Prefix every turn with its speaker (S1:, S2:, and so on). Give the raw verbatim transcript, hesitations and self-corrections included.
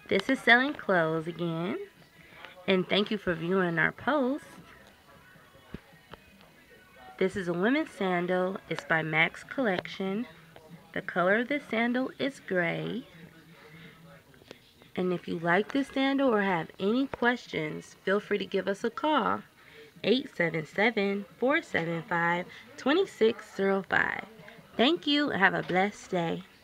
S1: This is Selling Clothes again, and thank you for viewing our post. This is a women's sandal. It's by Max Collection. The color of this sandal is gray. And if you like this sandal or have any questions, feel free to give us a call. eight seven seven, four seven five, two six zero five. Thank you and have a blessed day.